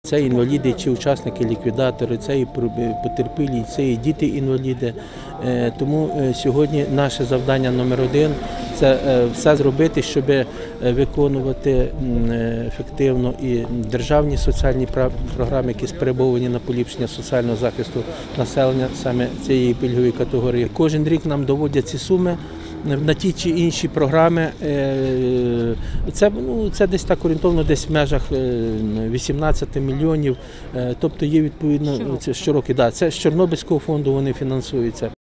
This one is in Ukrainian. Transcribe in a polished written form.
Це інваліди чи учасники ліквідатори, це і потерпілі, це і діти-інваліди. Тому сьогодні наше завдання номер один – це все зробити, щоб виконувати ефективно і державні соціальні програми, які спрямовані на поліпшення соціального захисту населення саме цієї пільгової категорії. Кожен рік нам доводять ці суми на ті чи інші програми. Це десь так орієнтовно, десь в межах 18 мільйонів. Тобто є відповідно щороку. Це з Чорнобильського фонду вони фінансуються.